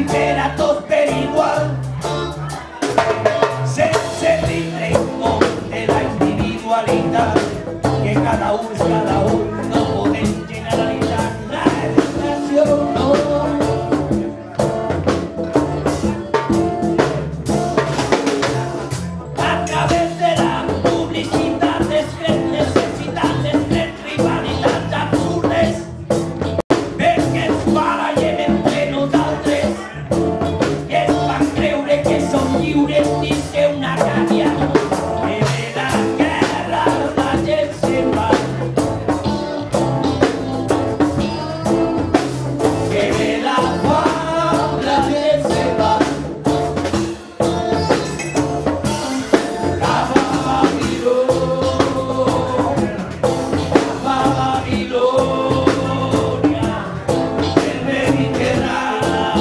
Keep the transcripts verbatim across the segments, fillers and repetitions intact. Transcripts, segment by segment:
era tot per igual. Sense tindre en compte la individualitat, que cada un és cada un, no podem generalitzar la educació, no. A través de la publicitat, les grans necessitats, les grans rivalitats absurdes, perquè ens barallem entre nosaltres i ens fan creure que som lliures dins d'una gàbia. Que de la guerra la gent se'n va, que de la fam la gent se'n va cap a Babilònia, cap a Babilònia, el Mediterrani,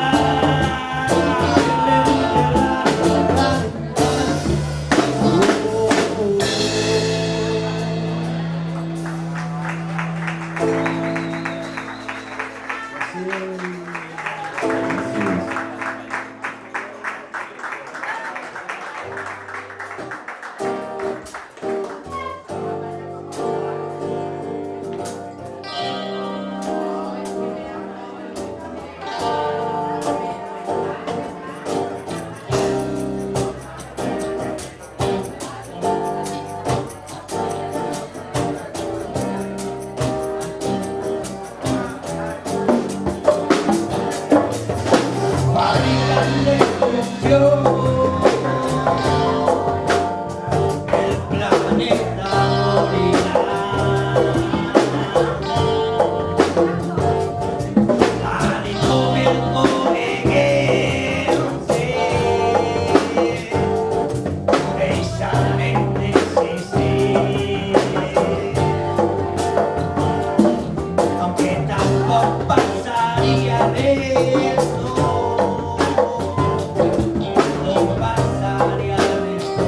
fabrican destrucción. El planeta morirá. Tal y como el coneguero precisamente existe, aunque tampoco pasaría de esto. No pasaría de esto.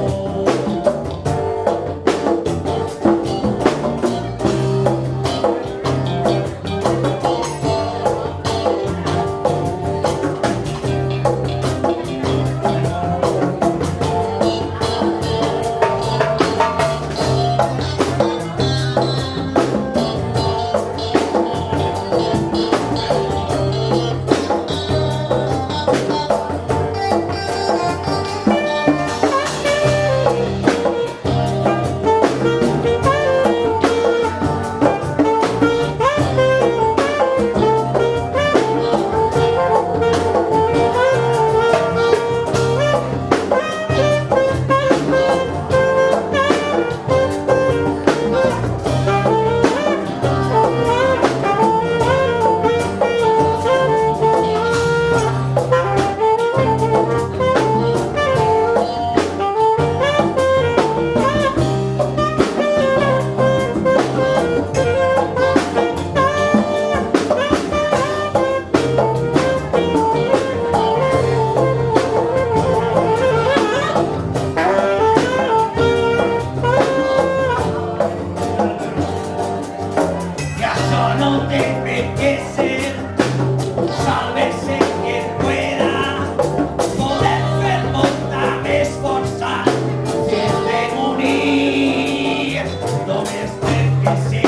Ya solo debe que ser, sálvese quien pueda, poder fer molta més força, si hem de morir, només perquè sí,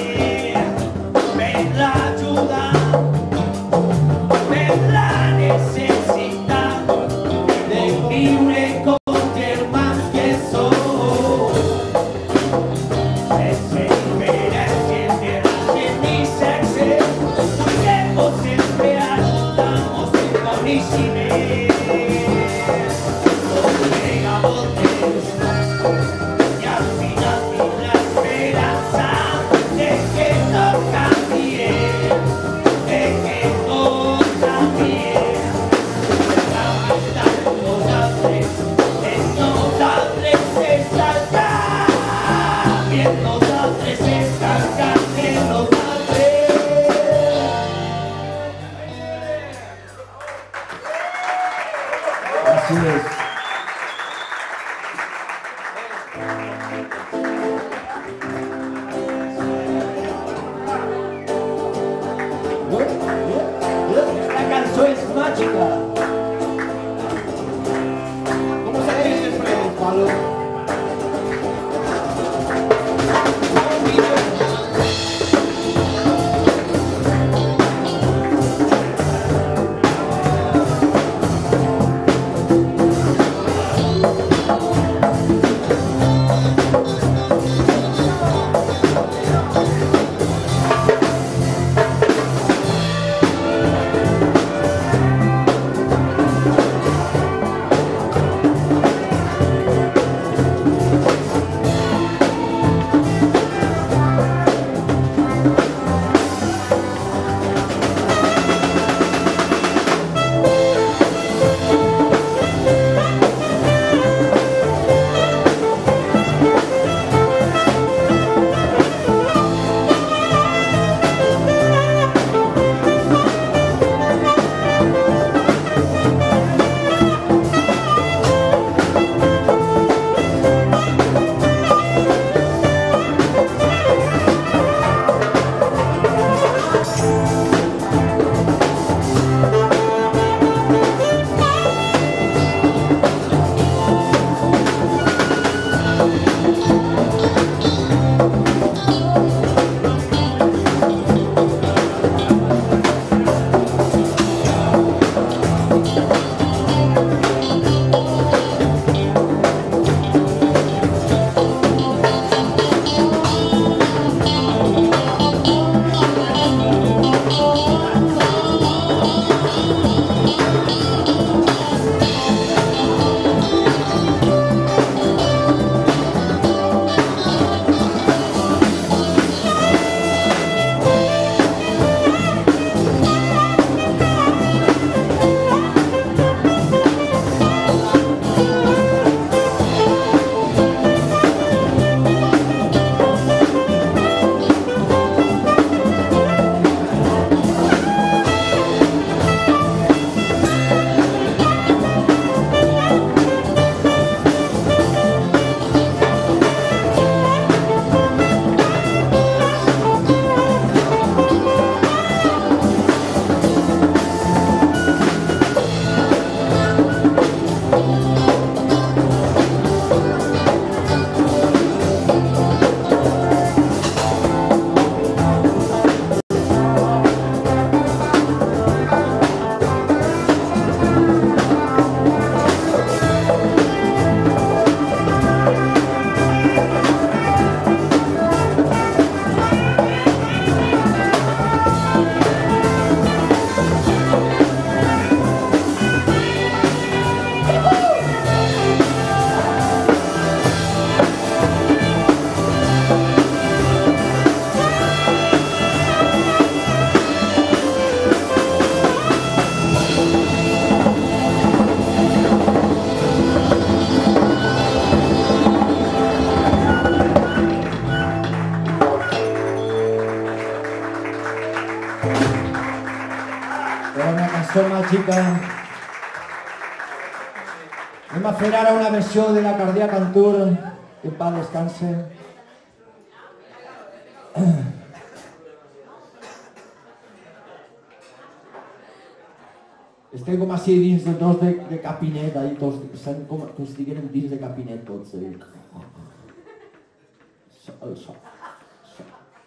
per l'ajuda, per la necessitat de viure com germans que som. Sense diferències de races ni sexes, podemos siempre ayudarnos en coneixement. Nos pega voltes y al final tinc l'esperança de que tot canvie, de que tot canvie. La meitat de nosaltres és nosaltres, és el canvi en nosaltres, és el canvi en nosaltres. Así es. Esta cançó és Era una cançó màgica. Anem a fer ara una versió de la Cardiac Cantur, que en paz descanse. Estem com així dins de dos de, de capinet, ahí, tots, estan com que estigueren dins de capinet tots. Eh? So, so, so.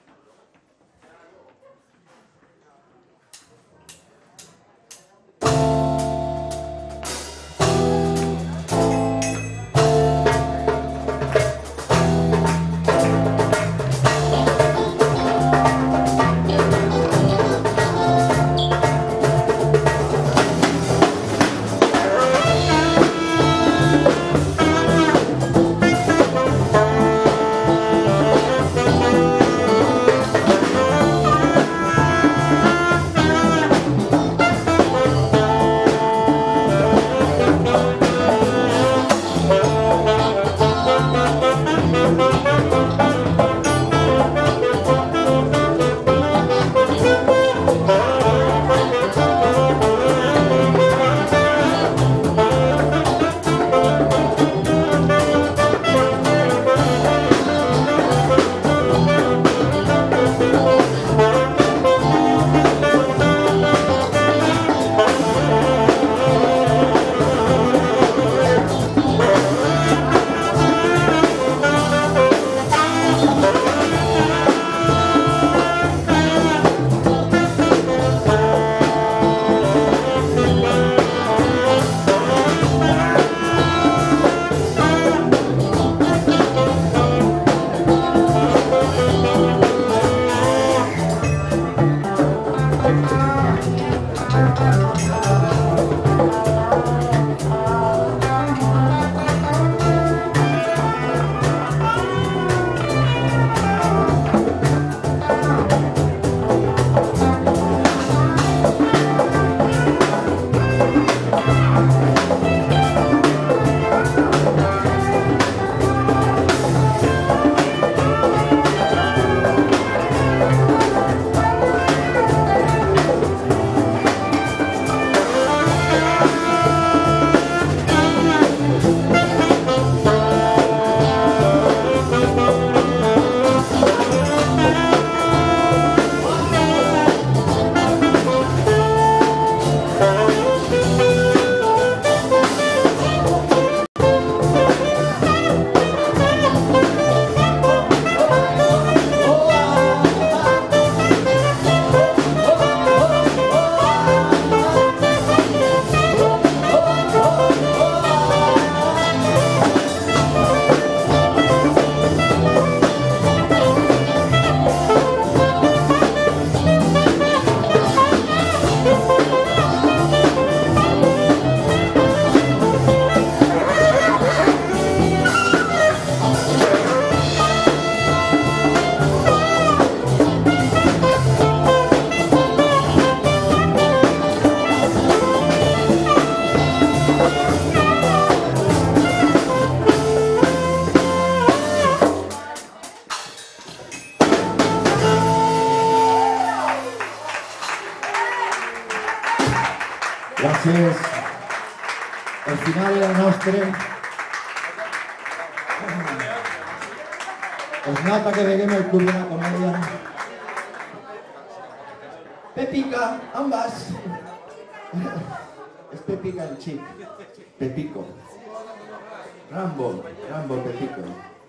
Gràcies. El final era nostre. Es nota que veiem el club de la comèdia. Pepica, on vas? És Pepica el xic. Pepico. Rambo, Rambo Pepico.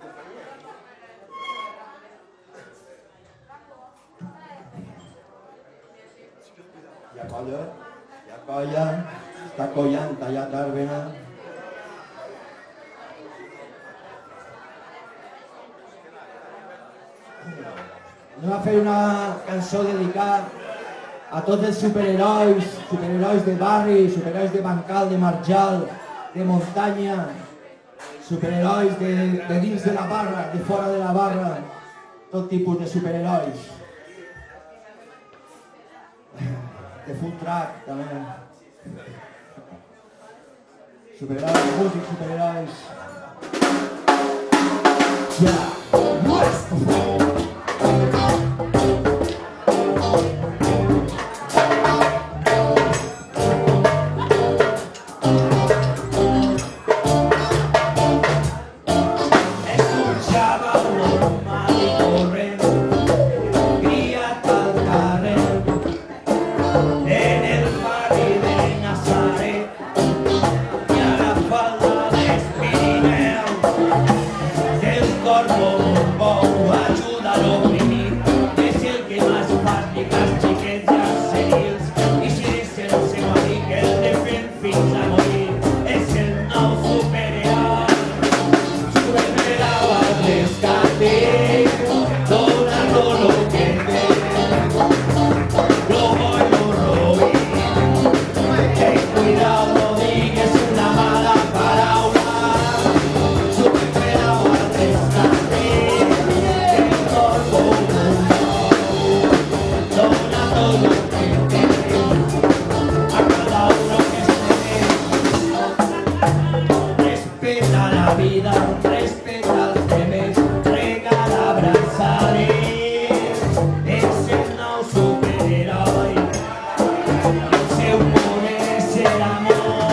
Ja colla, ja colla, està collant, tallat d'àrbena. Anem a fer una cançó dedicada a tots els superherois, superherois de barri, superherois de bancal, de marjal, de muntanya, superherois de, de dins de la barra, de fora de la barra, tot tipus de superherois. De food truck, també. Superherois, músics, superherois. Ja! del Madrid de Nazaret y a la falda de Pirineo, del corpo Bombó, ayúdalo a oprimir, és el que más fàbrica els xiquets i els senils, i si és el seu amic el defèn fins a morir, és el nou superheroi. Superheroi al rescate, dona todo lo que ve, lo voy lo roí, ten cuidado, no digues una mala paraula. Superheroi al rescate, el corpo dona todo lo que ve, a cada uno que esté. Respeta la vida, respeta als demés, regala abraçades, és el nou superheroi, el seu poder és l'amor.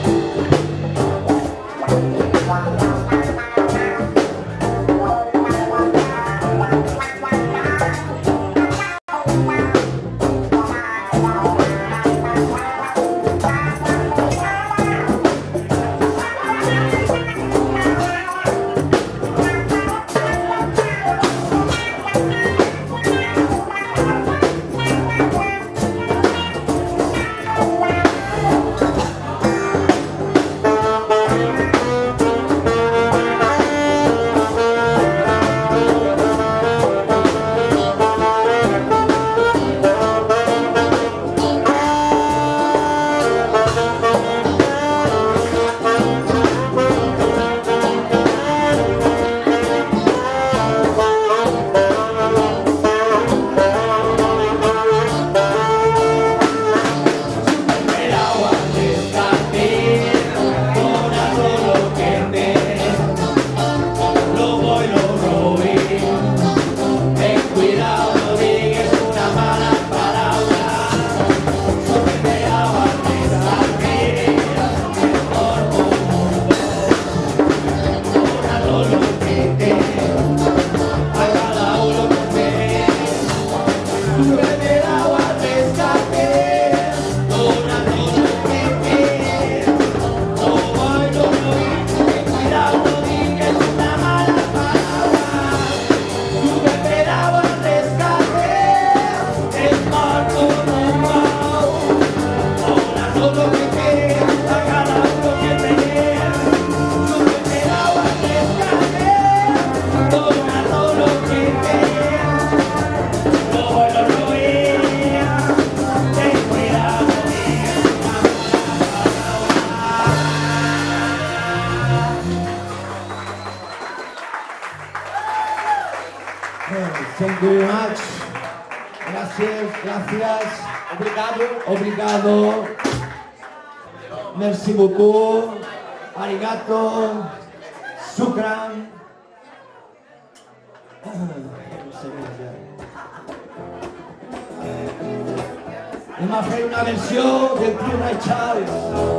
Thank you very much. Gracias, gracias. Obrigado. Obrigado. Merci beaucoup. Arigato. Shukran. Anem a fer una versió del trio Ray Charles.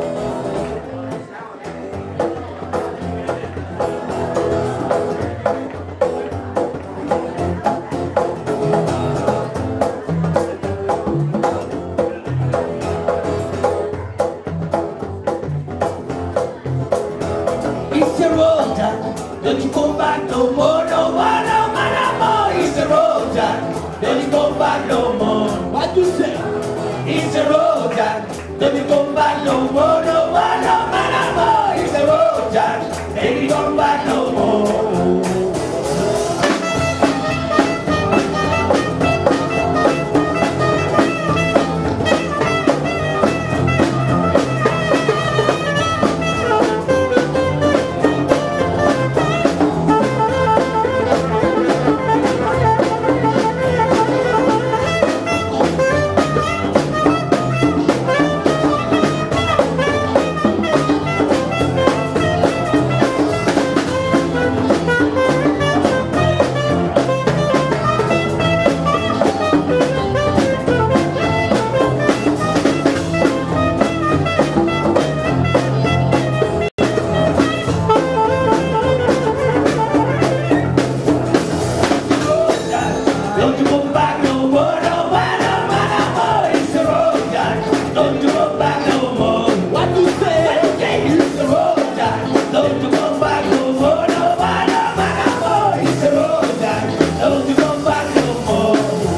It's a road, Jack. Don't you come back no more, no more, no more, no more. It's a road, Jack. Don't you come back no more. What you say? It's a road, Jack. Don't you come back no more, no more, no more, no more. It's a road, Jack. Don't you come back no more. don't you come back no more. What you say? It's the road, Jack. Don't you come back no more. No more, no more, no more. It's the road, Jack. Don't you come back no more.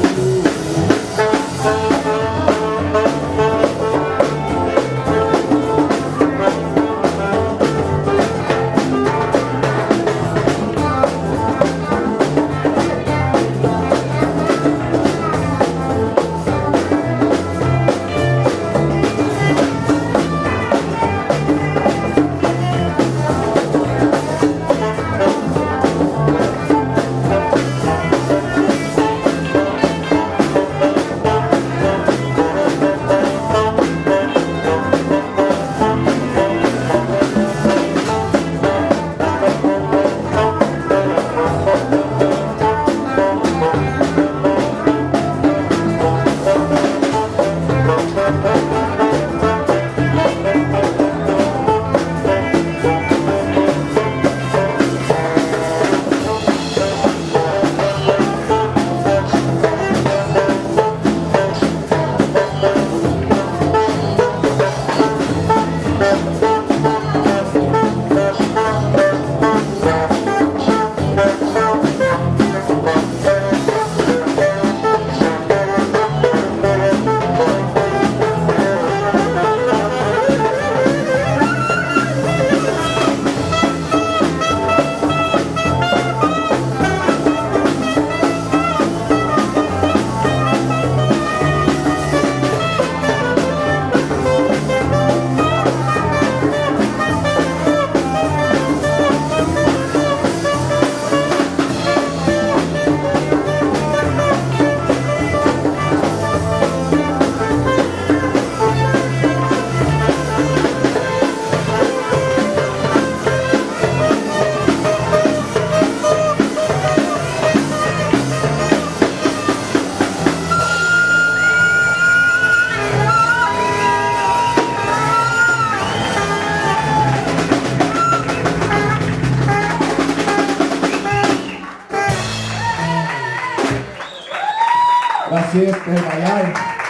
Gràcies per ballar.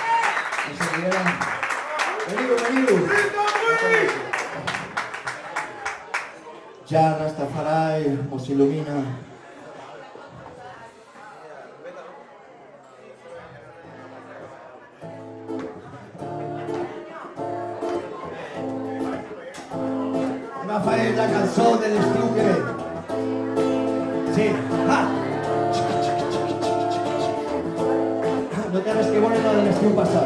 Veniu, veniu. Ja Rastafari os il·lumina. Anem a fer la cançó de l'estiu que ve. Sí, va. No té res que veure amb la de l'estiu passat.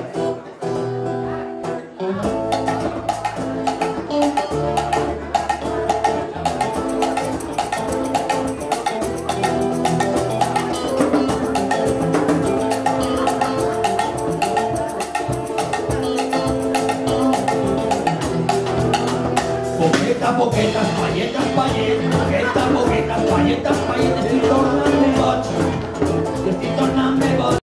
Poqueta, poqueta, espalleta, espallet, poqueta, poqueta, espalleta, espallet, estic tornant-me boig, estic tornant-me boig.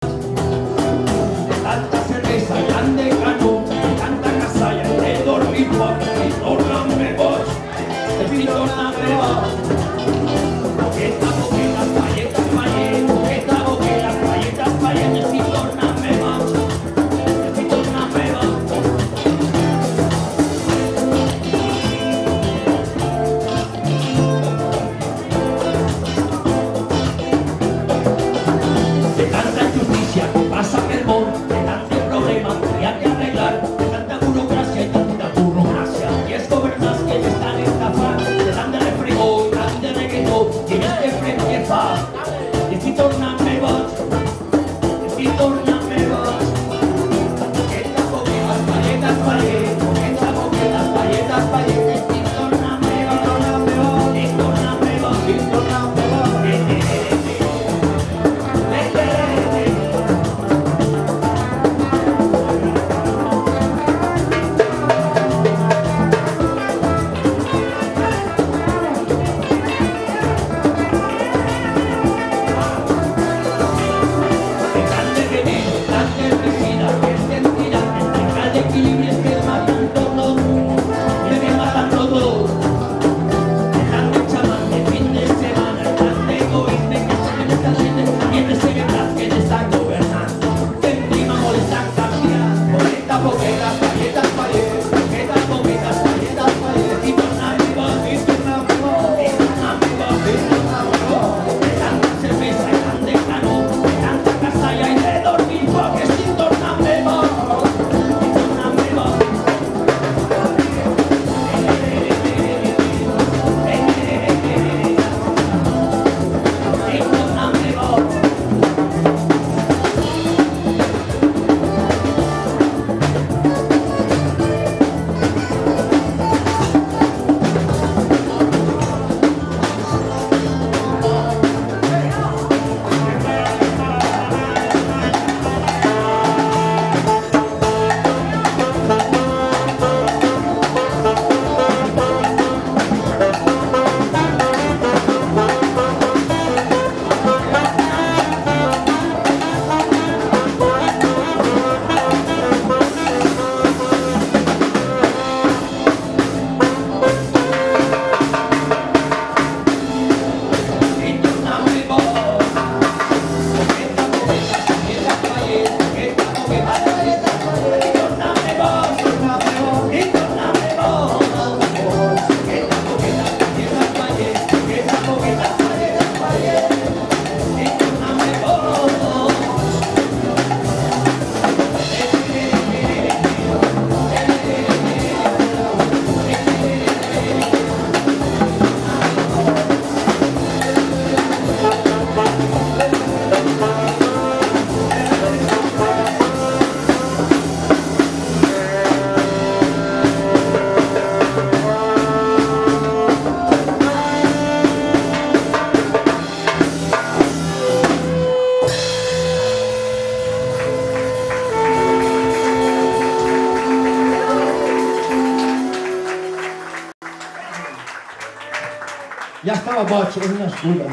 Ja estava boig, és una excusa.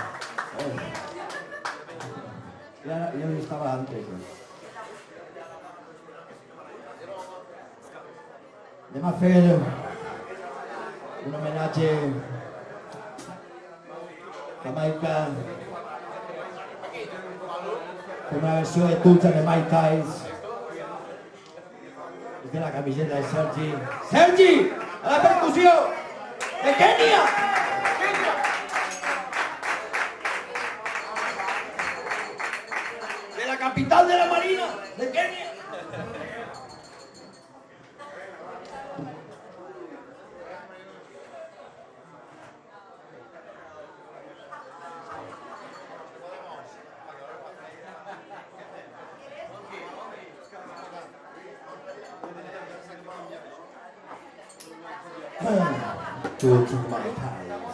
Ja, ja ho estava antes. Anem a fer un homenatge a Jamaica. Fem una versió de Toots and the Mai Tais. És de la camiseta de Sergi. Sergi! A la percussió! De Kènia! De la capital de la Marina, de Kènia. Toots and the Mai Tais.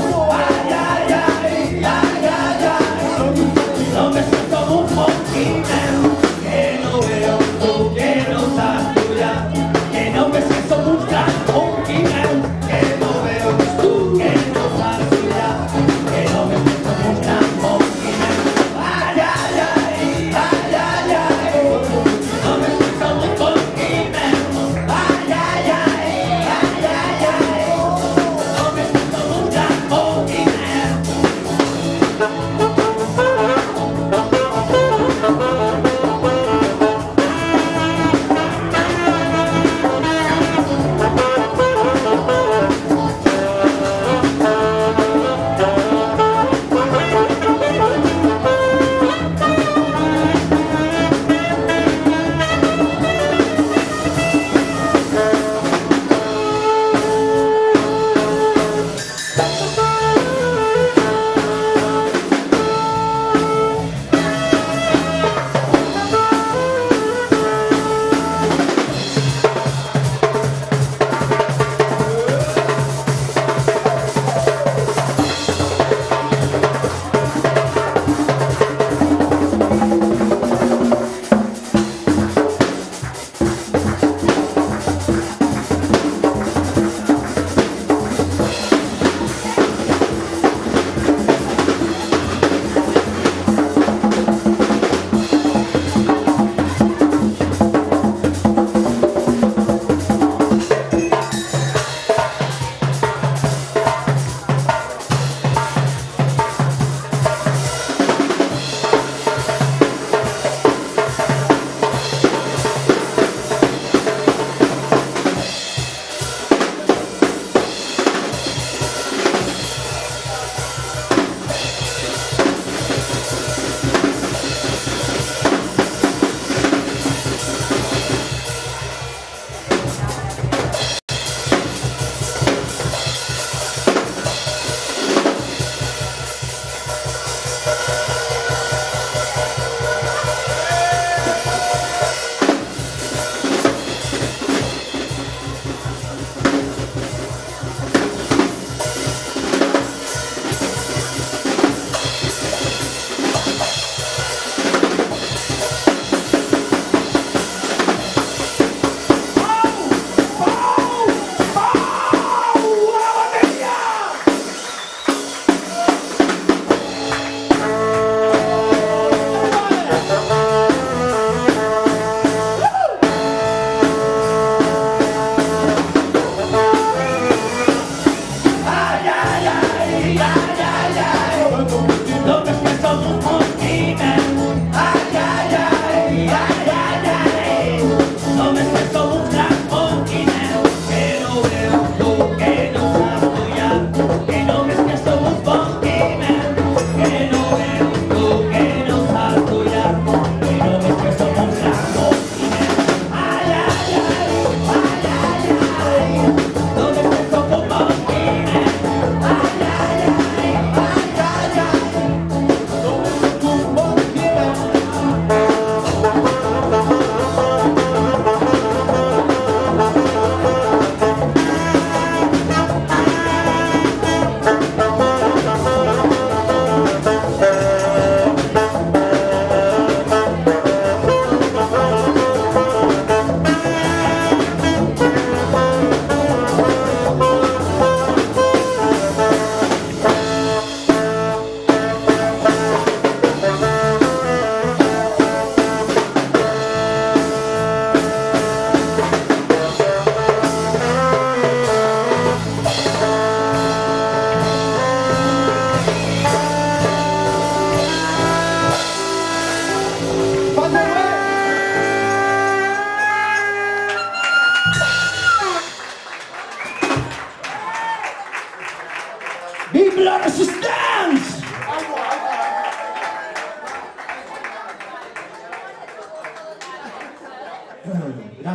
No me siento como un monkey.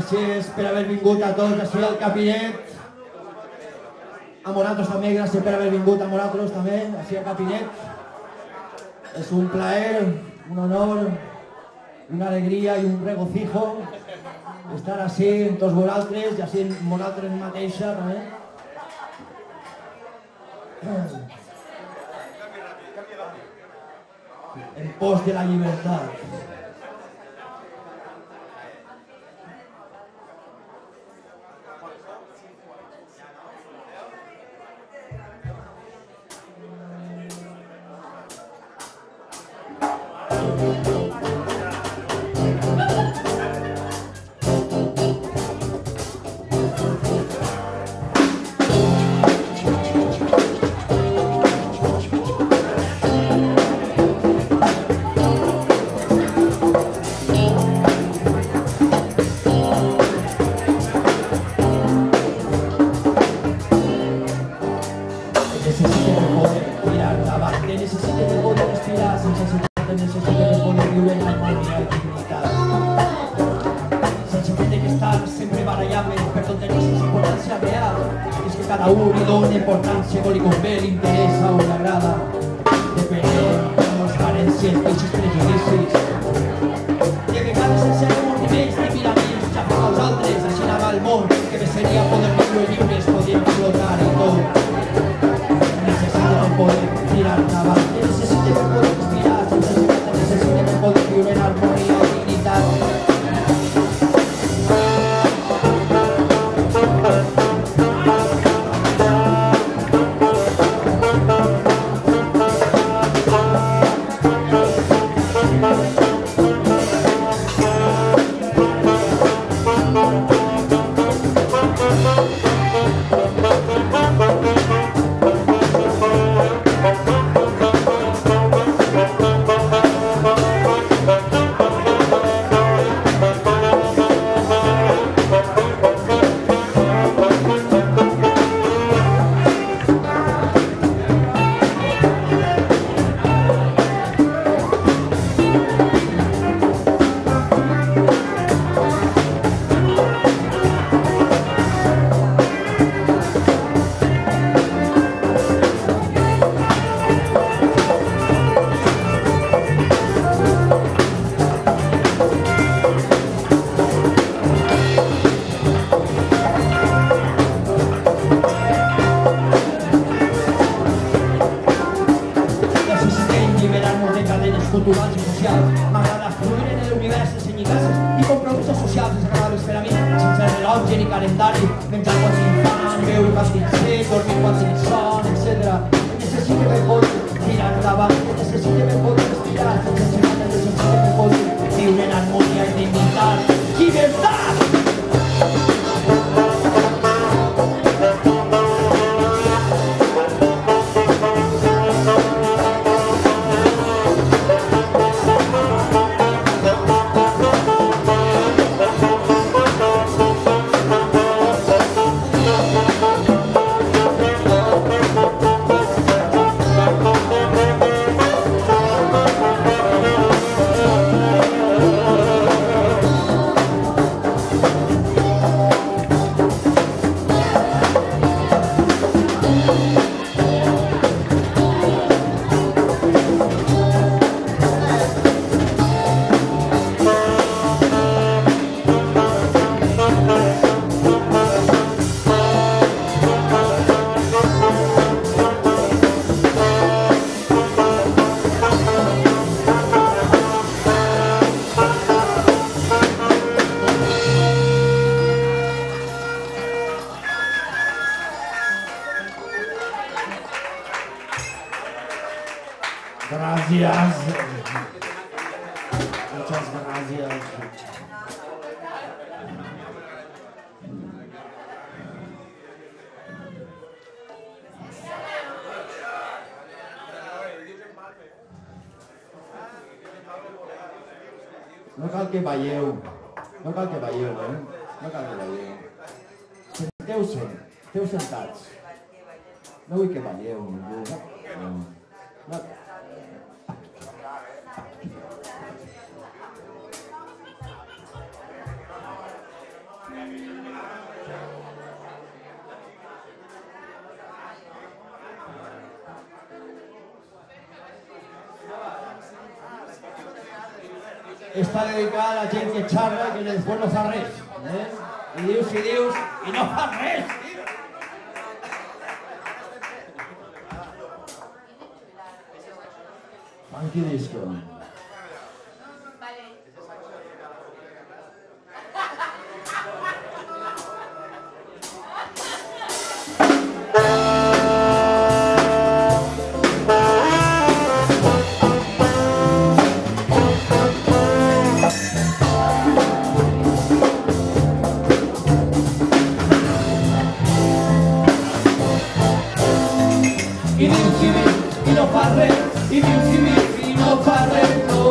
gràcies per haver vingut a tots així al Capinet. A nosaltres també, gràcies per haver vingut a nosaltres també, així al Capinet. És un plaer, un honor, una alegria i un regocijo estar així amb tots vosaltres i així amb vosaltres mateixa també. En pos de la llibertat. No cal que veieu, no cal que veieu, eh? No cal que veieu. Senteu-se, esteu sentats. No vull que veieu ningú. No. No. està dedicada a la gent que xarra i que després no fa res. Eh? I dius i dius i no fa res, tio. Funky disco. I dius i dius i no fa res, i dius i dius i no fa res, no,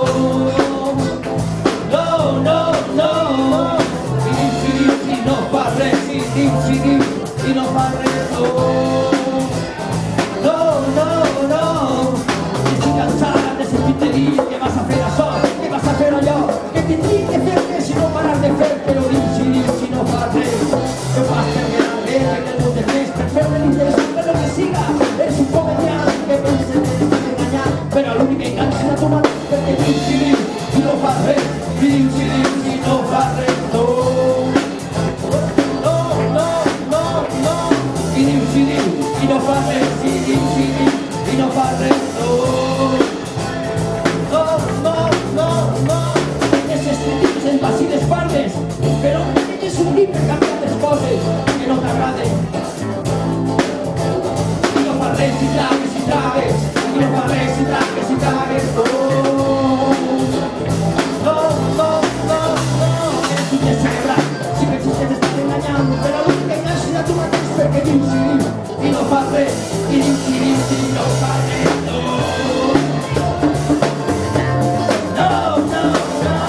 no, no, no. I dius i dius i no fa res, i dius i dius i no fa res, no, no, no, no. Estic cansat de sentir-te dir que vas a fer això, que vas a fer allò, que tindria que fer-te si no parar de fer, però dius i dius i no fa res. Que fas per quedar bé, que el món de fes, per fer-me l'interessant, per lo que siga. Eres un comediant que pensa que t'estàs enganyant, però l'únic que enganxa a tu mare perquè dius i dius i no fa res, i dius i dius i no fa res, no, no, no, no, no. I dius i dius i no fa res, i dius i dius i no fa res, no, no, no, no, no. Aquestes crítiques en vas i les parles, però és un llibre per canviar les coses que no t'agraden. Res i tragues i tragues, i no fa res i tragues i tragues, no, no, no, no, no. Eres un descerebrat, si penses que t'estàs enganyant, però l'únic que enganxes a tu mateix perquè dius i dius i no fa res, i dius i dius i no fa res, no, no, no, no.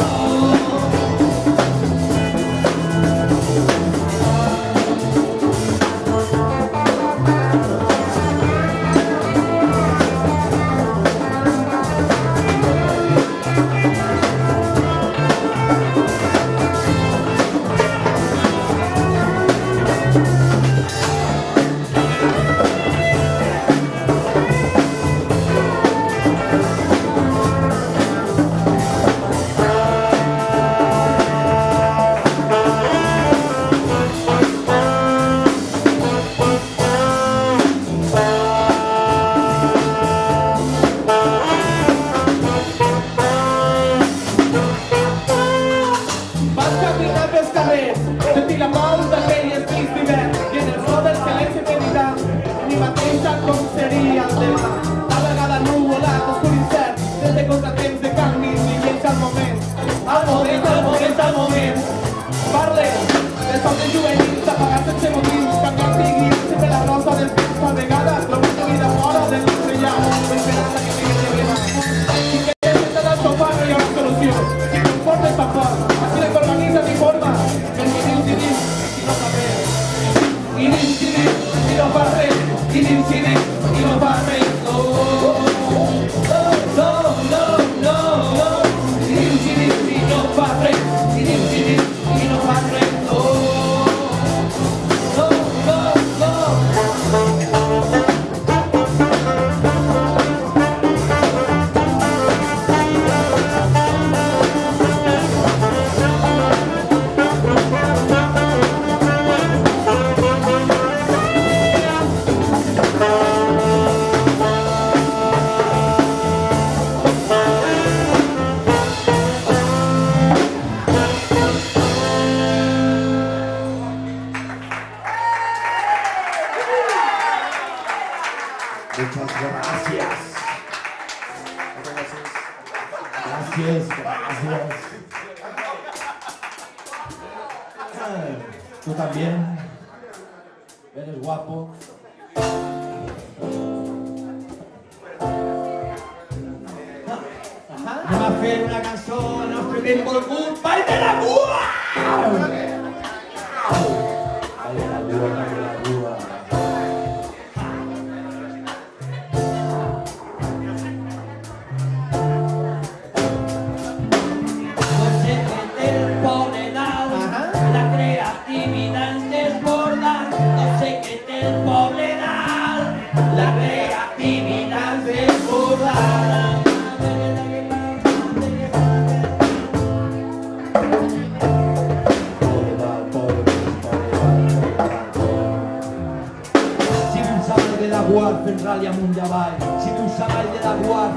Tú también. Eres guapo. Anem a fer una cançó al nostre benvolgut Ball de la Bua! Ball de la Bua, Ball de la Bua.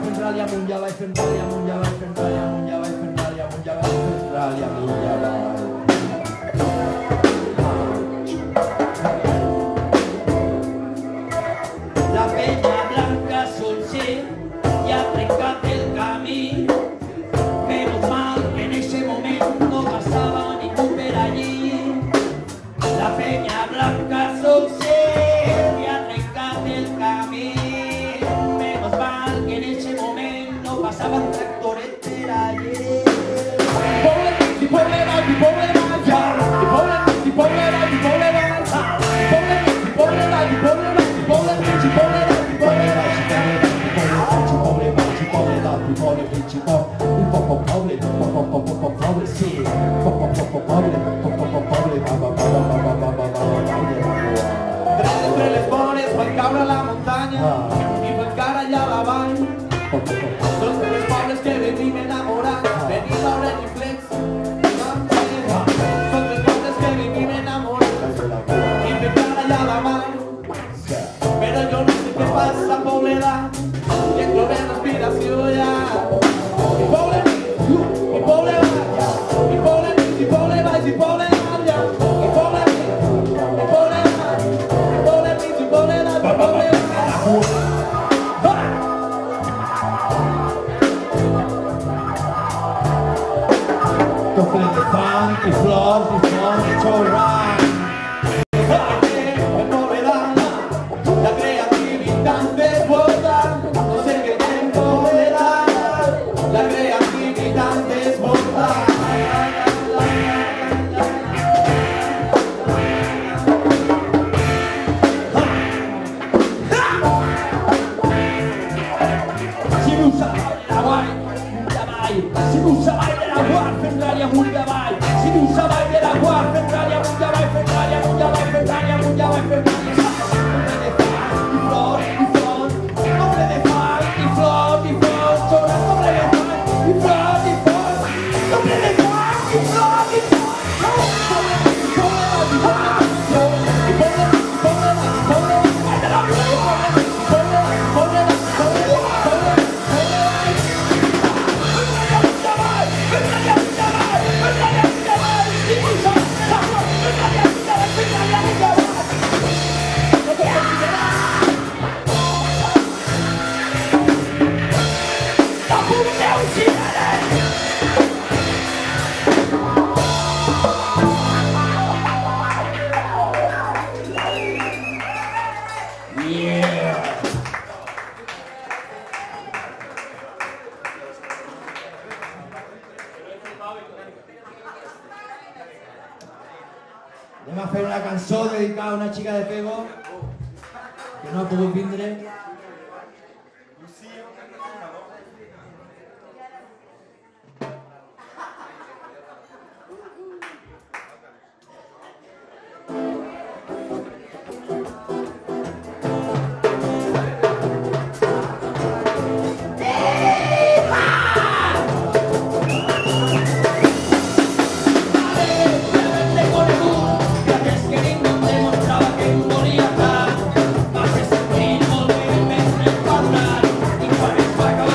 fent ràlia amunt i avall, fent ràlia amunt i avall, fent ràlia amunt i avall, fent ràlia amunt i avall, fent ràlia amunt i avall. La penya blanca sol ser i ha trencat el camí. Menos mal que en ese momento no pasaba ningú per allí. La penya blanca sol ser i ha trencat el camí. Menos mal que en ese momento no pasaban tractores per allí. Poble mig i poble baix i poble baix, ja. I poble mig i poble baix i poble baix, ja. Poble mig i poble baix i poble baix i poble mig i poble baix i poble baix i poble baix i poble baix i poble mig i poble un poco poble, poco poco poco poble, sí. Poco poco poble, poco poco poble, ba ba ba ba ba ba ba ba ba. Tres entre les bones per caure a la muntanya i per cara allà a la vall. Són tres pobles que vivim enamorats, venim a Reniflex. Són tres pobles que vivim enamorats i per cara allà a la vall. Però jo no sé què passa, Pobleda, i en trobem l'aspiració ja. I poble mig, i poble baix, i poble mig, i poble baix, i poble alt, ja. I poble mig, i poble baix, i poble mig, i poble alt, i poble baix. Tople de fang i flors i flors i xorrant. La creativitat desborda, no sé què té Pobleda. La creativitat desborda. Si vius a Vall de la Guai, de Vall. Si vius a Vall de la Guai, fent ràlia amunt i avall. Si vius a Vall de la Guai, fent ràlia amunt i avall, fent ràlia amunt i avall, fent ràlia amunt i avall, fent ràlia amunt i avall. Flor i flor, doble de fang i flor i flor, sobre doble de fang i flor i flor, doble de fang i flor i flor. Anem a fer una cançó dedicada a una xica de Pego que no ha pogut vindre. Demostrava que em volia tant, va ser sentir molt bé, més empadronat, i quan es va acabar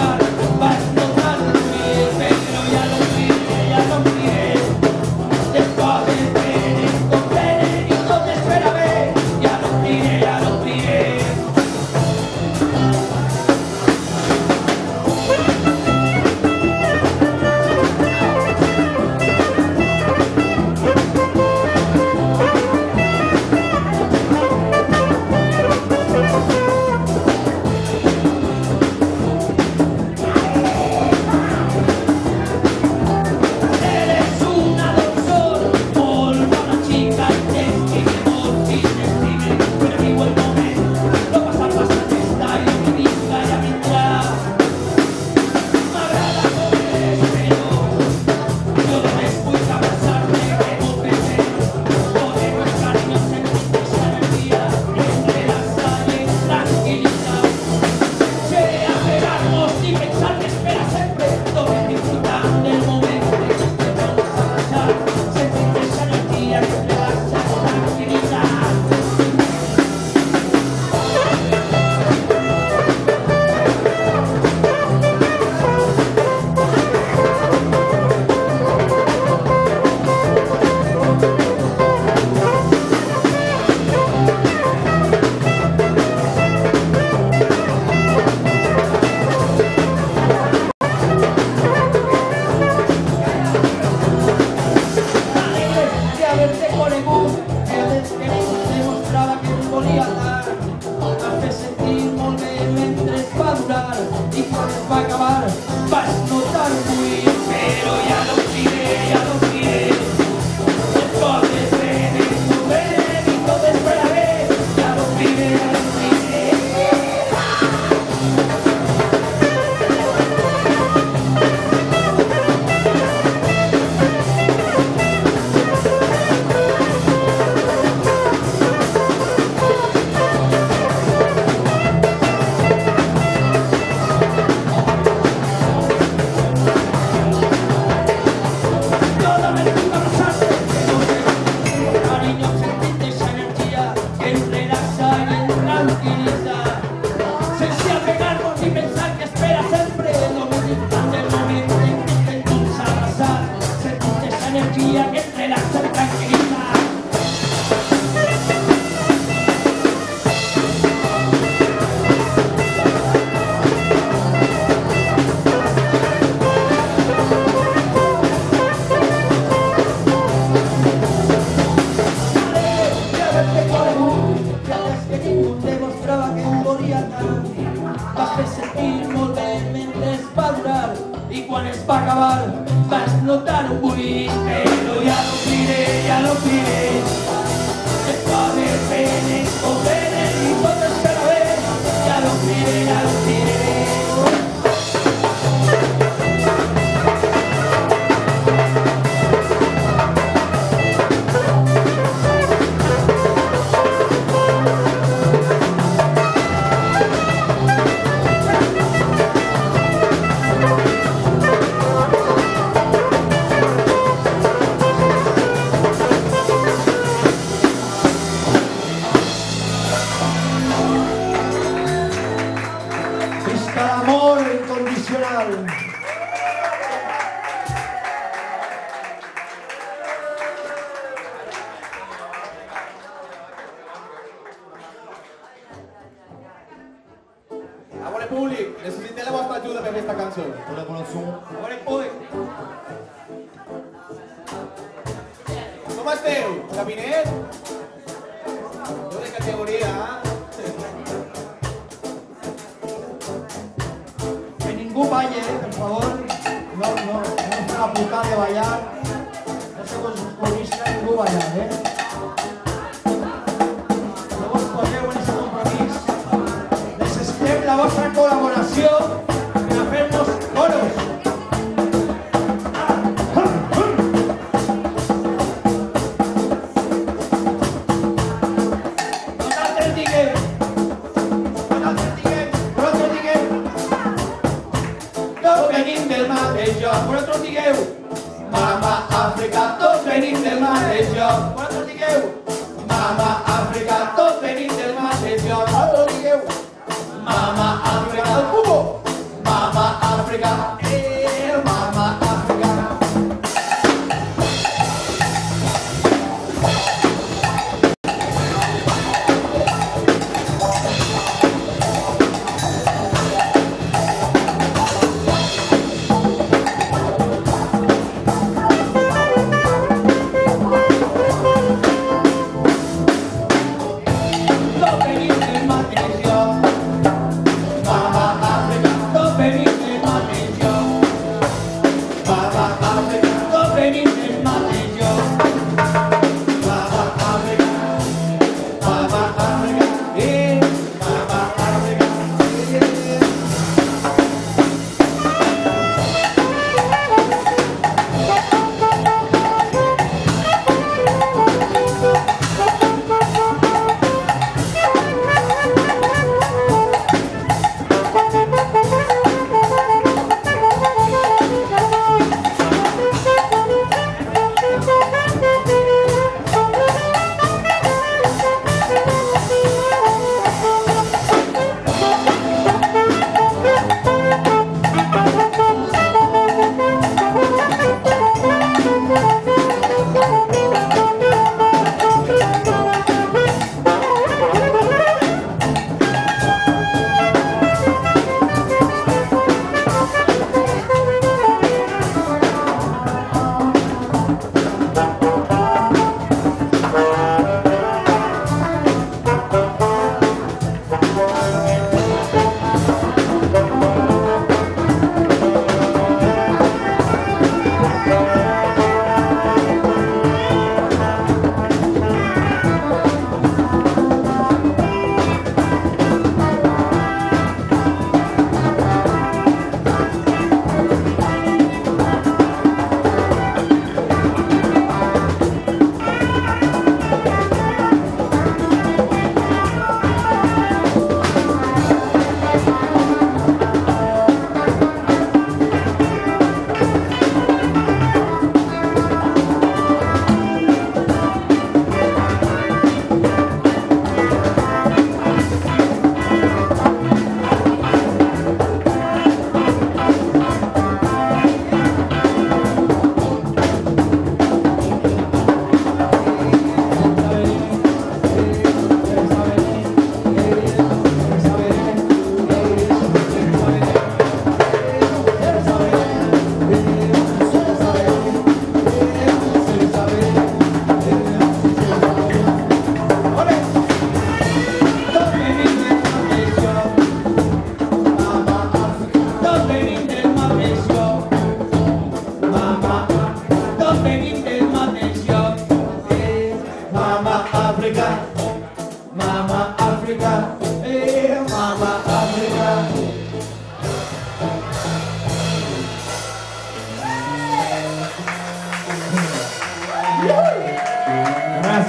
quan es va acabar vas notar un buit, Pero ya lo diré, ya lo diré. Les coses venen, no venen i tot esperaré. Ja lo diré, ja lo diré. Toda aventura pasante, cariño, sentir esa energía que ens relaxa i ens tranquil·litza. Sense apegar-nos i pensar que espera sempre el moment instant del moment en què estem tots abraçats. Sentir esa energia que ens relaxa i tranquil·litza. ja ves que conegut, ja ves que ningú demostrava que em volia tant. Vas fer sentir molt bé mentre es va durar i quan es va acabar vas notar un buit, Pero ya lo diré, ya lo diré. Les coses venen, o venen i tot esperaré. Ja lo diré, ja lo diré. Visca l'amor incondicional. A veure, públic, necessitem la vostra ajuda per aquesta cançó. Hola, con el son. A veure, públic. Com esteu? Cabinet? Jo de categoria, eh? Que ningú balle, eh, por favor. No, no, no es una puta de bailar. No sé con sus coristas, ningú bailar, eh. No vos poseu en ese compromís. Necessitem la vostra col·laboració per a fer-nos coros. Nosaltres diguem, Vosaltres digueu, vosaltres digueu. tots venim del mateix lloc. Vosaltres digueu, Mama Àfrica, tots venim del mateix lloc. vosaltres digueu. Mama Àfrica, tots venim del mateix lloc. Vosaltres digueu, Mama Àfrica, el cubo. Mama Àfrica, eh, Mama Àfrica. tots venim del mateix lloc. Mama Àfrica, Tots venim del mateix lloc.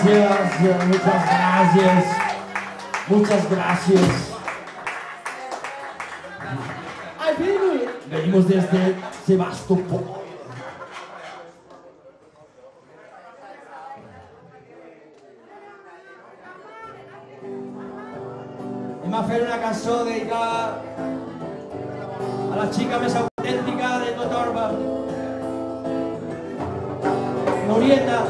gracias, muchas gracias, muchas gracias. Venimos desde Sebastopol. Hem a fer una cançó dedicada a la xica més autèntica de tot Orba, Norieta.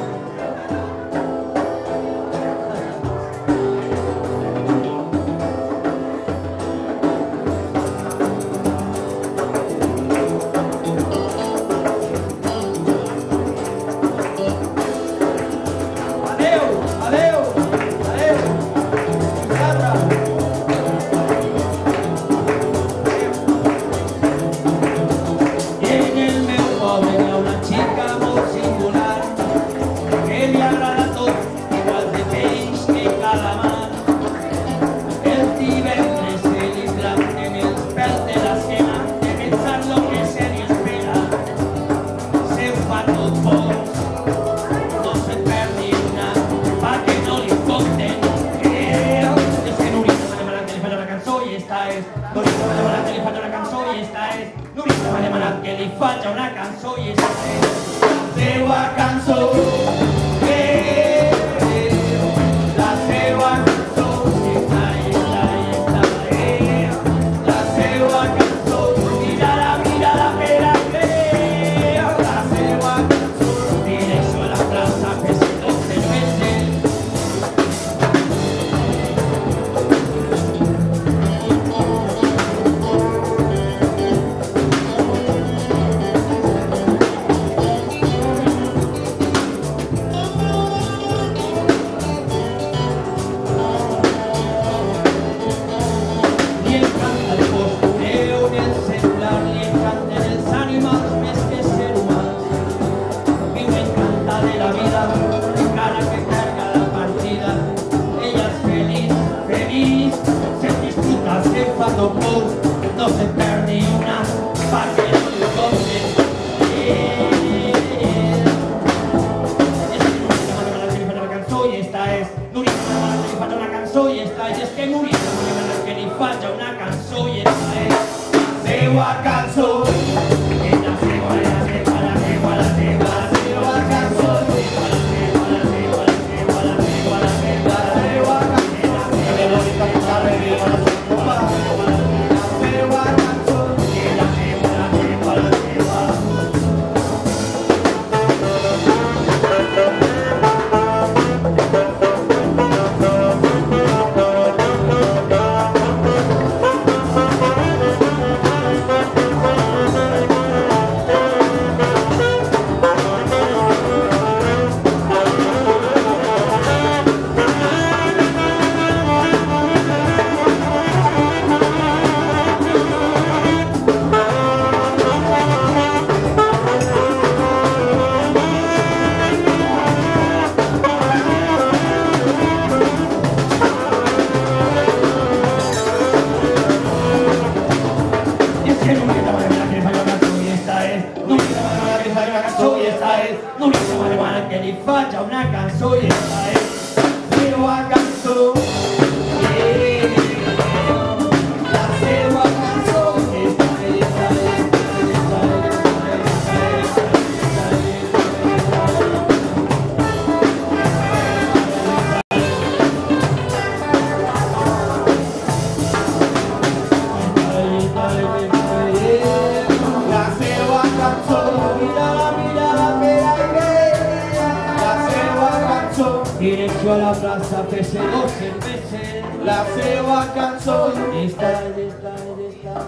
Direcció a la plaça, fes-se dos cerveses. La seva cançó està, està, està,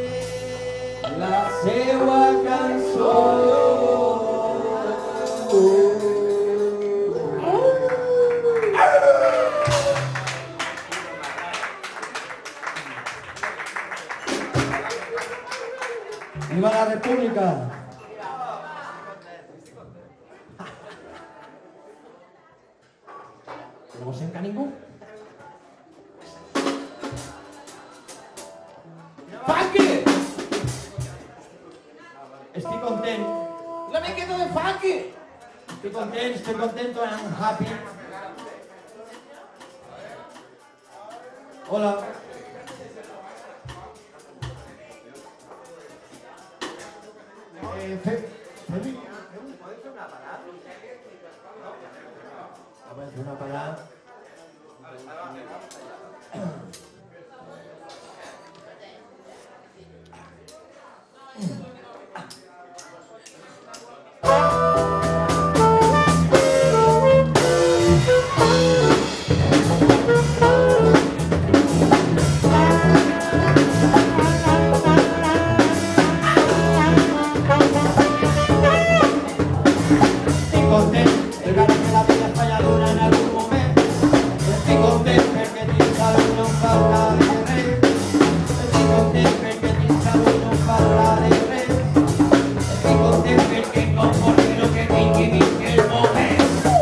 eh. La seva cançó. Viva la República. No sent a ningú? Funky! Estic content. Una miqueta de funky! Estic content, estic content, I'm happy. Hola. Eh, Fe- Feli. ¿Puedes hacer una parada? Vamos a hacer una parada. Estic content, encara que la vida és falladora en algun moment. Estic content perquè tinc salut, no em falta de res. Estic content perquè tinc salut, no em falta de res. Estic content perquè em conforme lo que tinc i visc el moment.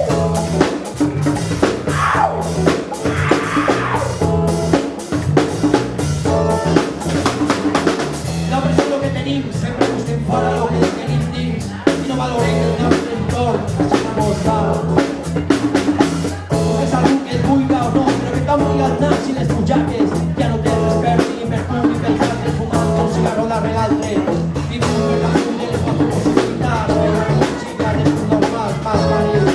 La pressió lo que tenim, sempre busquem fora lo que tenim dins i no valorem el nostre entorn, així no mos va. No és algú que et buida o no, però que t'ha obligat nas i les butxaques. Ja no tens respert ni per tu ni pels altres, fumant un cigarro darrere l'altre. Vivim per damunt de les quatre possibilitats, però una xica és un normal, pas marell.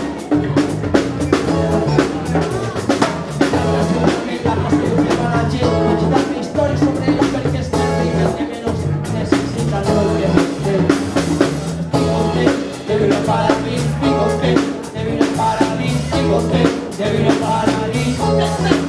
La qüestió que fa la gent, visitar-me històries sobre ells perquè es tracta i el que menys necessita no el que més té. Estic content de viure al paradís, estic content de viure al paradís, estic content de viure al paradís.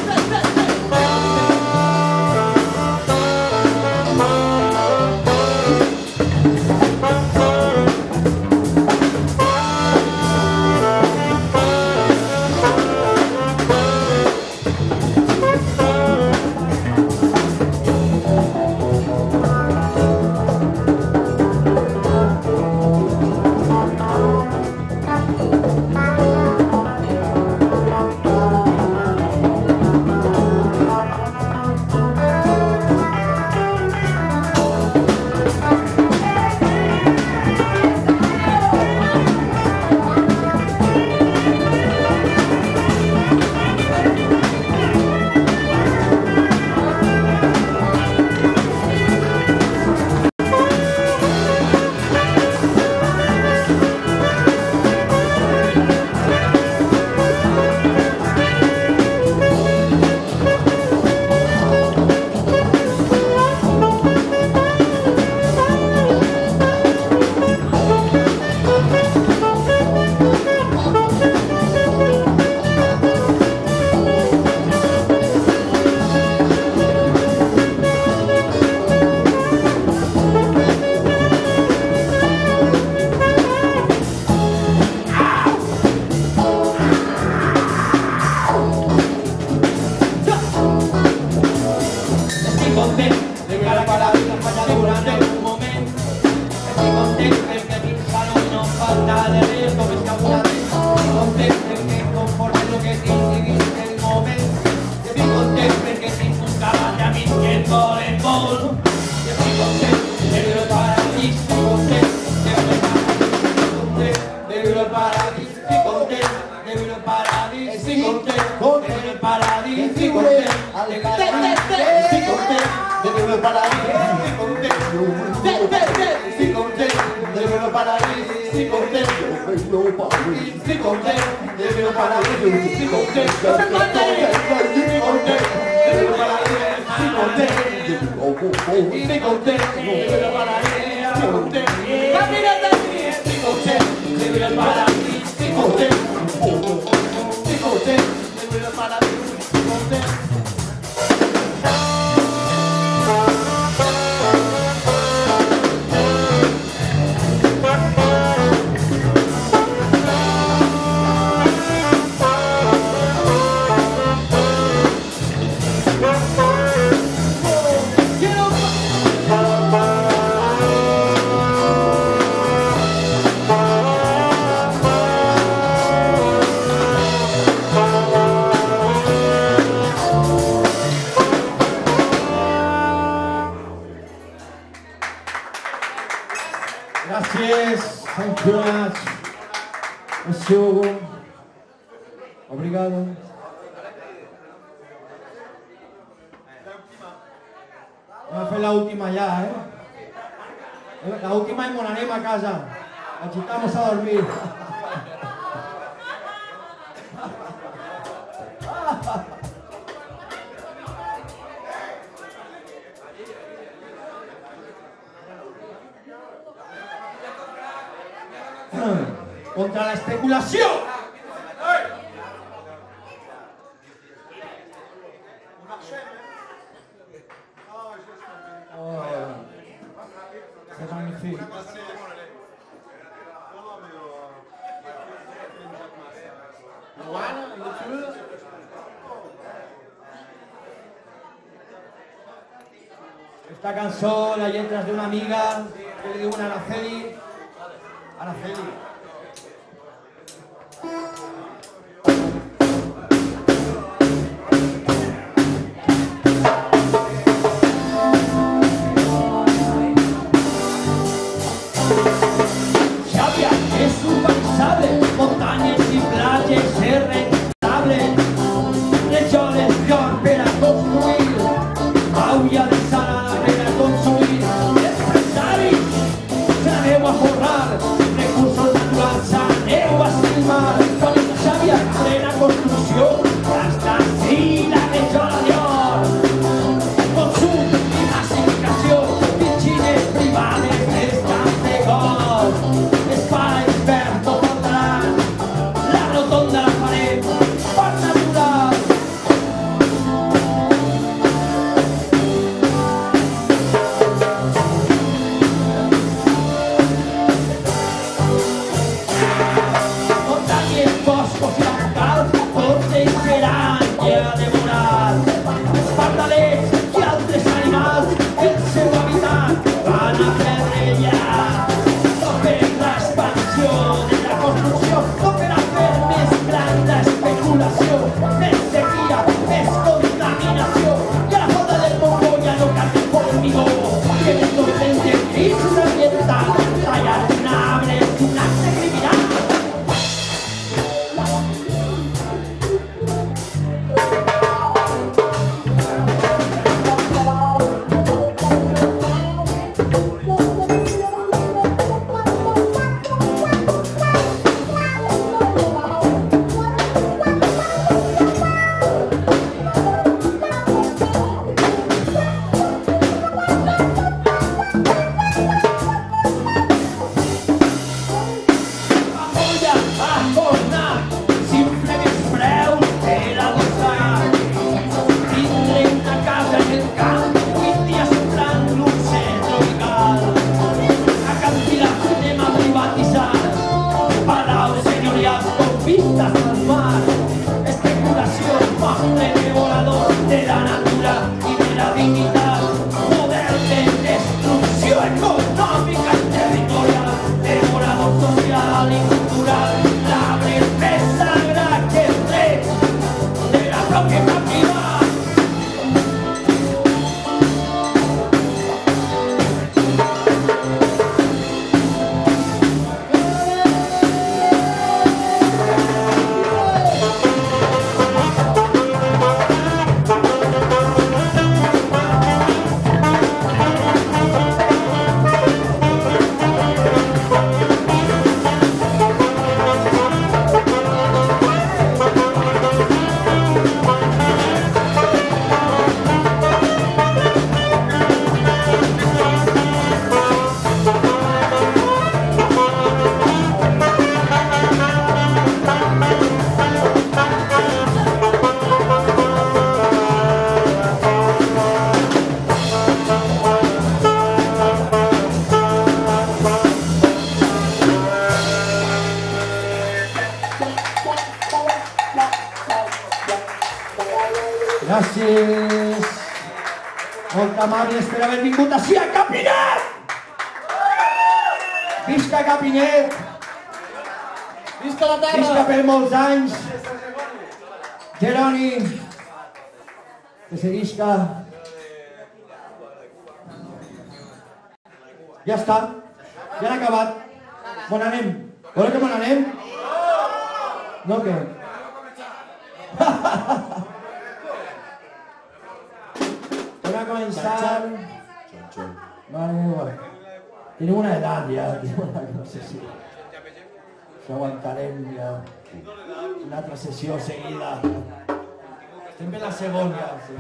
Estic content de viure al paradís, la falladora en algun moment. Estic content perquè tinc salut, no em falta de res, com és que alguna vez. Estic content perquè em conforme lo que tinc i visc el moment. Estic content perquè tinc un cavall d'amics que et volen molt. Estic content de viure al paradís, estic content de viure al paradís, de viure al paradís, estic content de viure al paradís, estic content de viure al paradís, estic content de viure al paradís. Estic content de viure al paradís, estic content, estic content de viure al paradís, estic content, estic content de viure al paradís, estic content, estic content de viure al paradís, estic content, estic content de viure al paradís, estic content, estic content de viure al paradís, estic content, estic content de viure al paradís, estic content. Gràcies, thank you very much. Merci beaucoup. Obrigado. fue la última ya, ¿eh? La última y monaremos a casa. Agitamos a dormir. Contra la especulación. Oh, c'est magnifique. Esta canción, la letra es de una amiga que le dio una Araceli. Araceli. Xavia es un paisable, montañas y playas es rentable. Lechones flor per a construir, aulla de sala per a consumir. Empresaris, aneu a forrar, recursos naturals aneu a estimar. Con esta xàbia plena construcció, hasta así la regió d'or. Consum i massificació, piscines privades estan de gol. Espais verds tot el talant, la rotonda la farem per natural. Muntanyes, boscos i bancals, tots ells seran ja devorats. Els pardalets i altres animals, el seu habitat van a ferrellar. No per l'expansió de la construcció, no per a fer més gran l'especulació, més sequia, més contaminació. I a la falta del bombo ja no cal el formigó, que en estos temps de crisis ambiental tallar un arbre és un acte criminal. Olla a tornar, simple més preus per adossar. Tindré una casa en el camp, vuit dies semblant luxe tropical. A Can Vila anem a privatitzar, palaules senyorials con vistes al mar. Especulació, mostre devorador de la natura i de la dignitat. Model de destrucció econòmica i territorial, devorador social i cultural. L'arbre més sagrat que el dret de la propietat privada. Gràcies. Molt amables per haver vingut així a Capinet! Visca Capinet! Visca la Visca terra! per molts anys! Jeroni! Que seguisca! Ja està! Ja l'ha acabat! On anem? Voleu que on anem? No, què? Torna a començar Vale, tiene una edad ya, tío, no sé si, si aguantarem ja una altra sessió seguida. Estem en la segona, sí.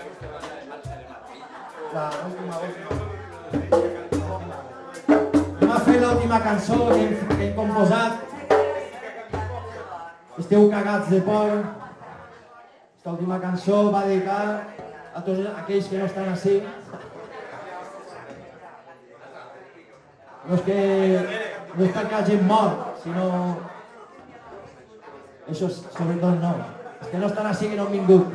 La última, última. Anem a fer l'última cançó que hem, que hem composat. Esteu cagats de por. Esta última cançó va dedicar a tots aquells que no estan així. No és que no és perquè hagin mort, sinó això és sobretot no. Els que no estan així que no han vingut.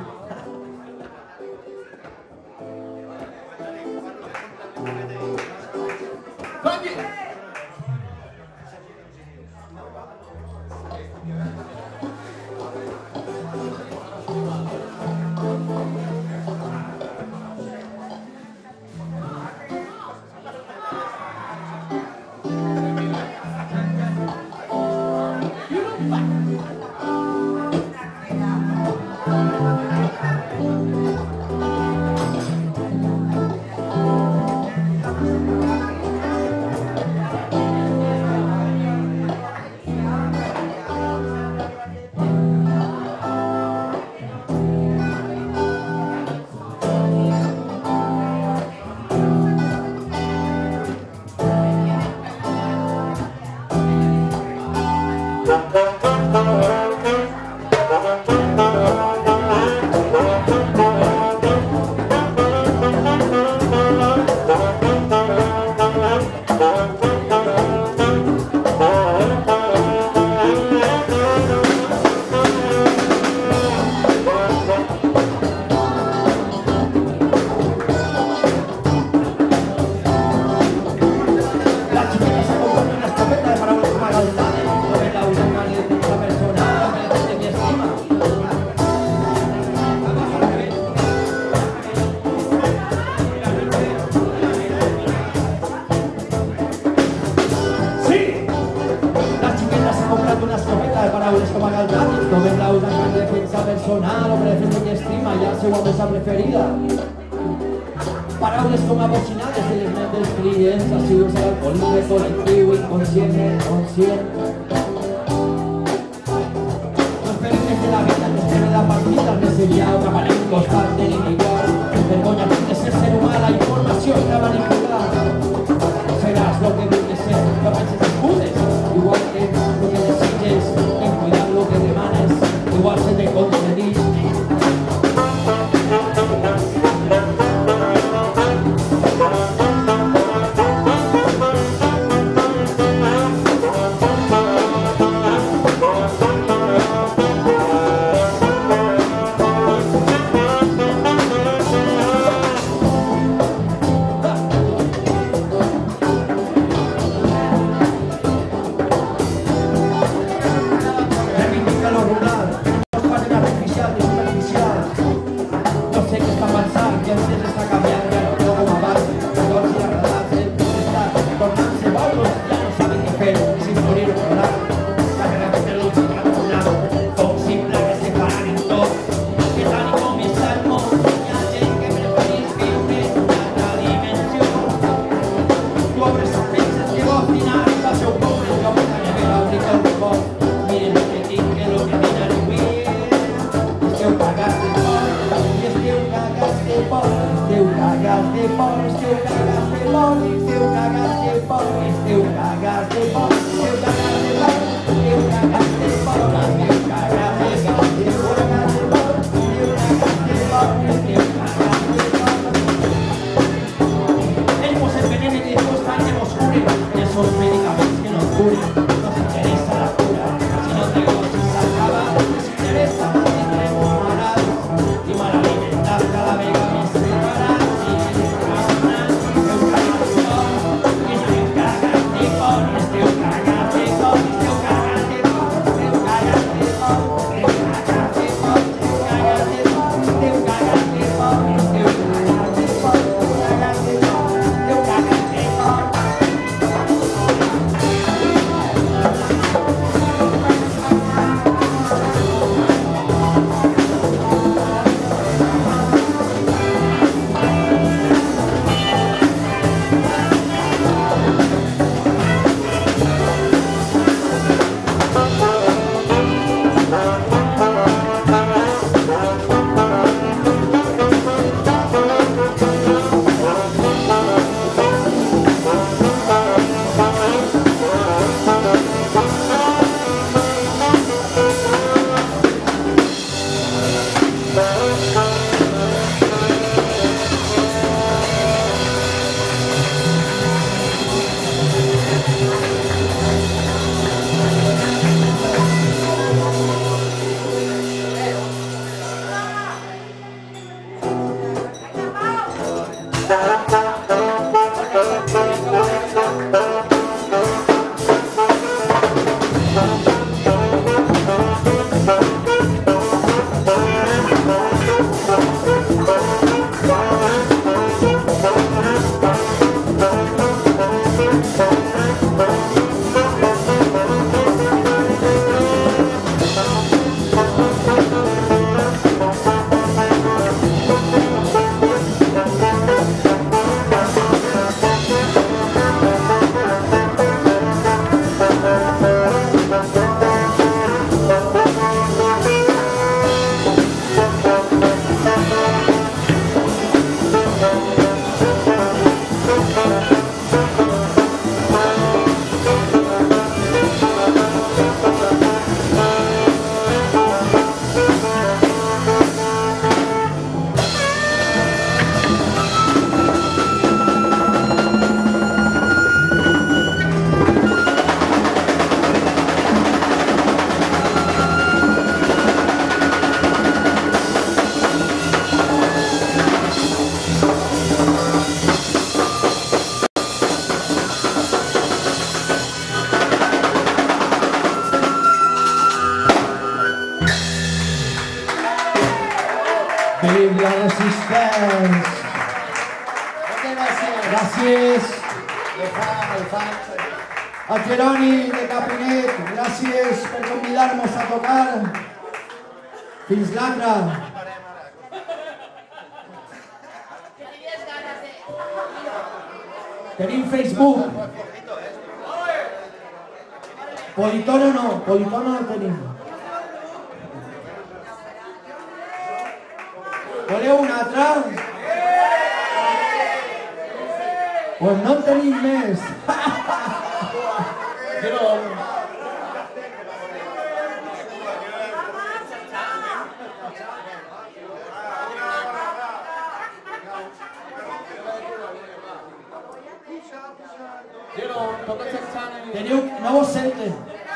Paraules com a bocinades de les ments dels clients, assiduos a l'alcoholisme col·lectiu, inconscient, conscient. No esperem des de la vida, no esperem la partida, més enllà un aparent costat de l'iniquar. Vergonya de ser ser humà, la informació i la manipular. Seràs lo que vull ser, no penses excuses, igual que lo que desitges, en cuidar lo que demanes, igual se te concedís. A Jeroni de Capinet, gràcies per convidar-nos a tocar. Fins l'altre. Tenim Facebook. Politono no, Politono no tenim. Voleu un altre? Pues no en tenim més. Teniu, no vos senten.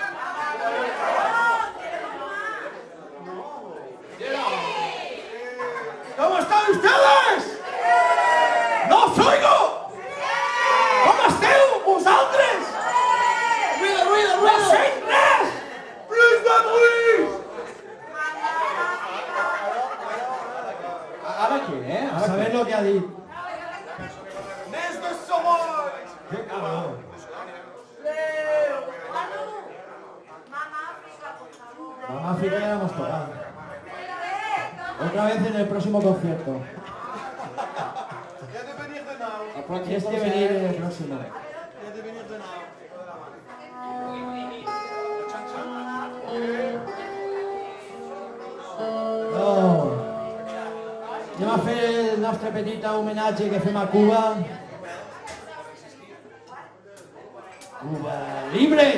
¿Cómo están ustedes? No os oigo. ¿Cómo esteu vosaltres? Ruido, ruido, No ruido! sent res. Res de ruïs. Ara què, eh? A saber lo que ha dit. Més de sabor! Qué cabrón. Mamá África ya la hemos tocado. Otra vez en el próximo concierto. Ja de venir de nou. El pròxim Tienes que venir en el próximo. Ja de venir de nou. No. Anem a fer el nostre petit homenatge que fem a Cuba. Cuba libre!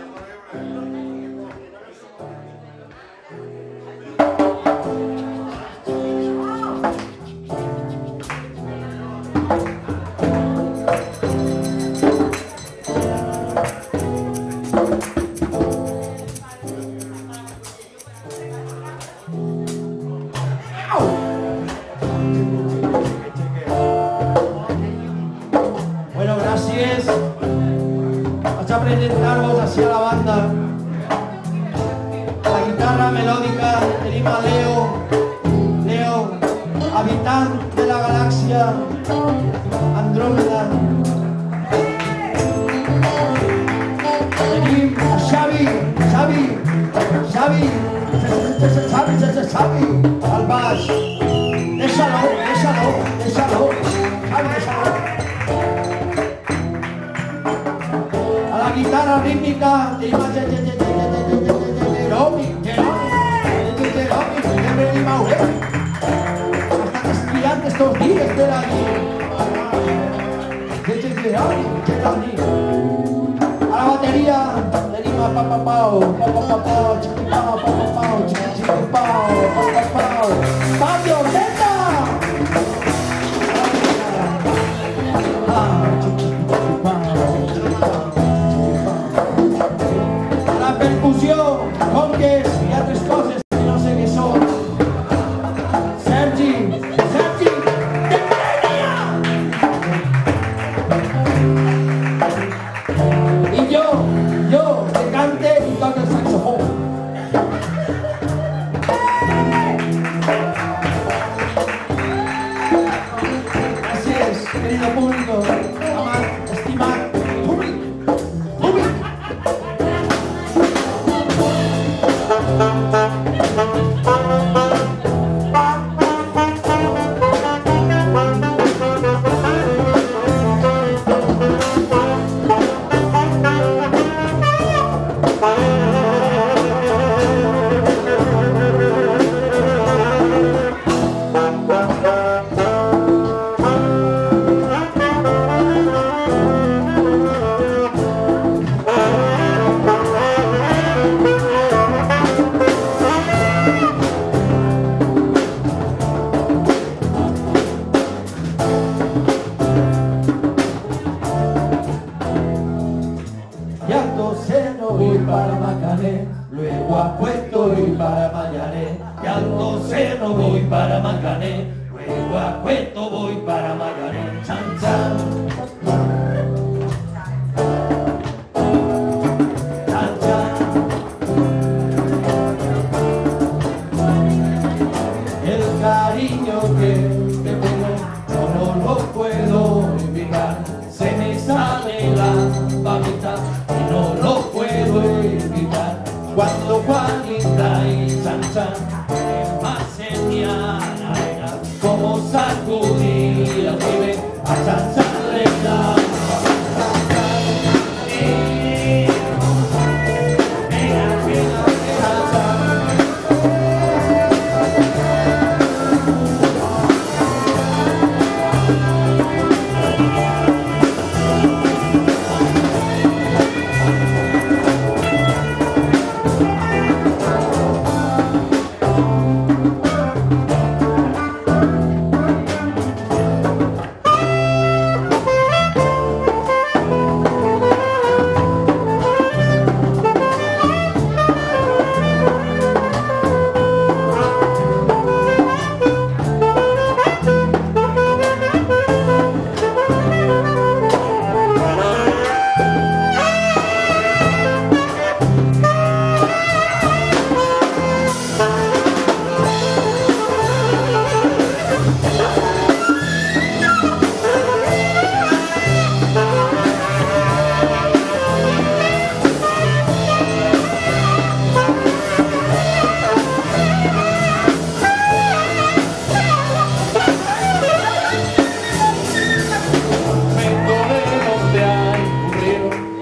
Bueno, gràcies. Vaig a presentar-vos així a la banda. A la guitarra melòdica tenim a Leo. Leo, habitant de la galàxia Andròmeda. Tenim a Xavi, Xavi, Xavi, Xavi, Xavi, Xavi, al baix. Deixa-lo, deixa-lo, deixa-lo, Xavi, deixa-lo. A la guitarra rítmica tenim a Jeromi, Jeromi, Jeromi, Jeromi Maurer. Están estudiando estos días de la vida. Jeromi, Jeromi. A la batería tenim a Papa Pau, Papa Pau, Chiqui Pau, Papa Pau, Chiqui Chiqui Pau, Papa Pau, Fabio Zeta. Ah, Chiqui Chiqui Pau, Chiqui Pau, Chiqui Pau. A la percussió, conques i altres coses que no sé què són. Sergi, Sergi, de Peña! I jo, jo, que cante i toco el saxofón. Gràcies, querido público, amat, estimat públic, públic. Y a Toceno voy para Macané, luego a Puerto y para Mayané. Y a Toceno voy para Macané, luego a Puerto voy para Mayané. Chan, chan. Chan, chan. El cariño que te tengo, yo no lo puedo olvidar. Se me sale la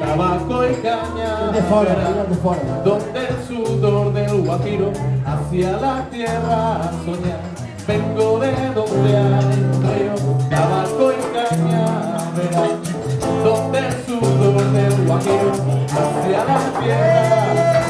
tabaco y caña, De fora, de fora. donde el sudor del guajiro hacia la tierra a soñar. Vengo de donde hay un río, tabaco y caña, verás, donde el sudor del guajiro hacia la tierra.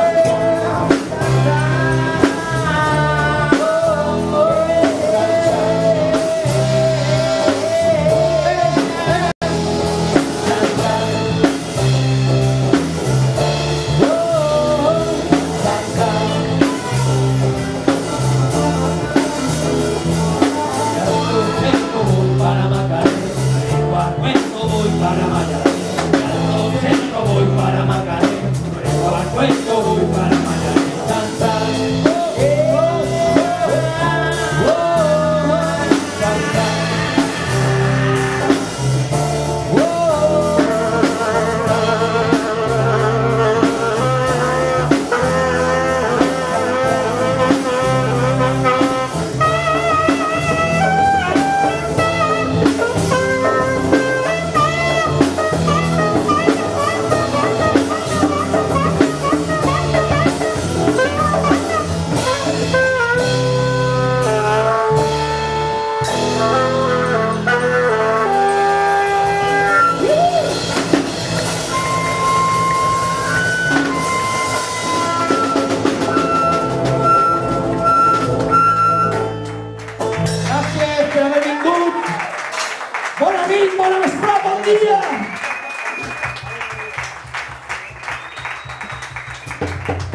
Bona nit, bona vesprada, bon dia!